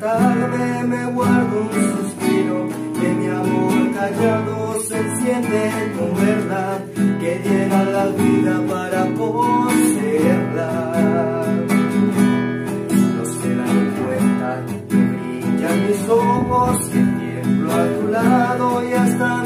tarde me guardo un suspiro, que mi amor callado se enciende con verdad, que llega la vida para poseerla. No se dan cuenta que brillan mis ojos, que tiemblo a tu lado y hasta